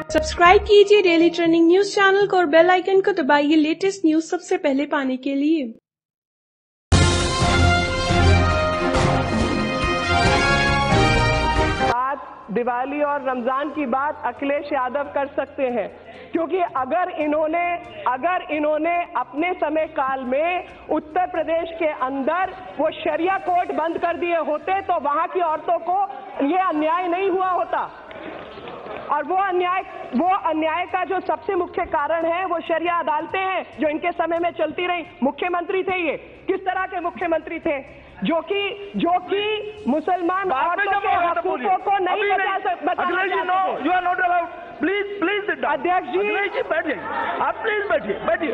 Subscribe कीजिए daily trending news channel को और बेल आइकन को दबाइए लेटेस्ट न्यूज सबसे पहले पाने के लिए। बात दिवाली और रमजान की बात अखिलेश यादव कर सकते हैं, क्योंकि अगर इन्होंने अपने समय काल में उत्तर प्रदेश के अंदर वो शरिया कोर्ट बंद कर दिए होते तो वहां की औरतों को ये अन्याय नहीं हुआ होता। और वो अन्याय का जो सबसे मुख्य कारण है वो शरिया अदालतें हैं जो इनके समय में चलती रही। मुख्यमंत्री थे ये, किस तरह के मुख्यमंत्री थे जो कि मुसलमान औरतों के हकूकों को नहीं बचाना चाहते। प्लीज अध्यक्ष जी बैठिए, आप प्लीज बैठिए।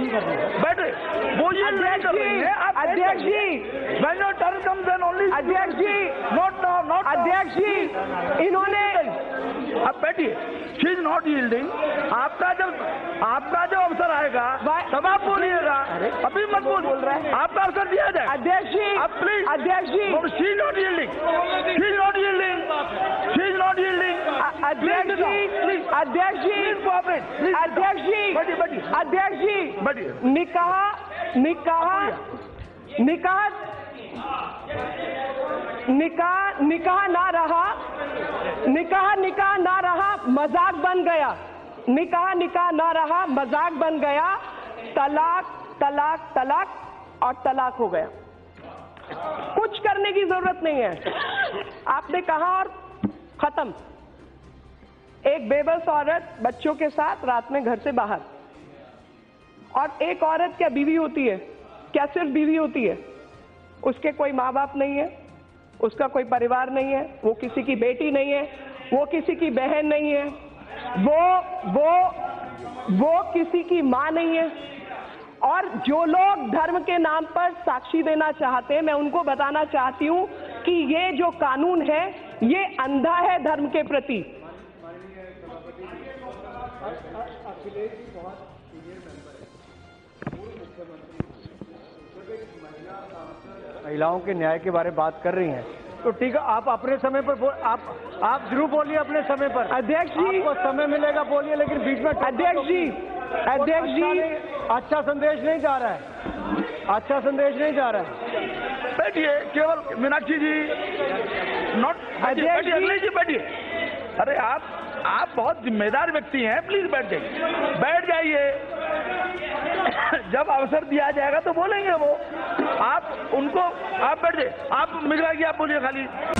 अध्यक्ष जी when your turn comes then only अध्यक्ष जी not now अध्यक्ष जी इन्होंने आप बैठिए। She is not yielding. आपका जब अवसर आएगा तब आप बोलिएगा, अभी मत बोल रहा है। आपका अवसर दिया जाए। अध्यक्ष जी आप प्लीज। अध्यक्ष जी शी इज नॉट यील्डिंग। अध्यक्ष जी अध्यक्ष जी निकाह ना रहा मजाक बन गया। निकाह ना रहा मजाक बन गया। तलाक और तलाक हो गया। कुछ करने की जरूरत नहीं है। आपने कहा और खत्म। एक बेबस औरत बच्चों के साथ रात में घर से बाहर, और एक औरत क्या बीवी होती है? क्या सिर्फ बीवी होती है? उसके कोई माँ बाप नहीं है, उसका कोई परिवार नहीं है, वो किसी की बेटी नहीं है, वो किसी की बहन नहीं है, वो किसी की माँ नहीं है। और जो लोग धर्म के नाम पर साक्षी देना चाहते हैं, मैं उनको बताना चाहती हूँ कि ये जो कानून है ये अंधा है धर्म के प्रति। अखिलेश जी बहुत सीनियर मेंबर है, पूर्व मुख्यमंत्री। महिलाओं के न्याय के बारे में बात कर रही हैं तो ठीक है, आप अपने समय पर आप जरूर बोलिए अपने समय पर। अध्यक्ष जी आपको समय मिलेगा बोलिए, लेकिन बीच में अध्यक्ष जी अच्छा संदेश नहीं जा रहा है। अच्छा संदेश नहीं जा रहा है। बैठिए केवल मीनाक्षी जी नॉट अखिलेश जी बैठिए। अरे आप बहुत जिम्मेदार व्यक्ति हैं, प्लीज बैठ जाइए। जब अवसर दिया जाएगा तो बोलेंगे वो। आप बैठ जाइए। आप मिश्रा जी आप बोलिए खाली।